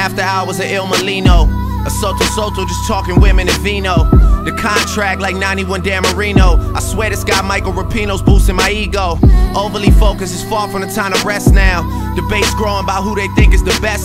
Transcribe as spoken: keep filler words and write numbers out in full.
After hours of Il Molino, a Soto Soto just talking women and vino. The contract like ninety-one Dan Marino. I swear this guy Michael Rapino's boosting my ego. Overly focused is far from the time to rest now. Debates growing about who they think is the best